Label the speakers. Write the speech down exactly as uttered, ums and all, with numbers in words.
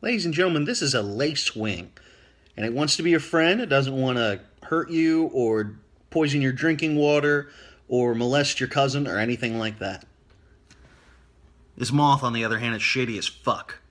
Speaker 1: Ladies and gentlemen, this is a lacewing, and it wants to be a friend. It doesn't want to hurt you or poison your drinking water or molest your cousin or anything like that. This moth, on the other hand, is shady as fuck.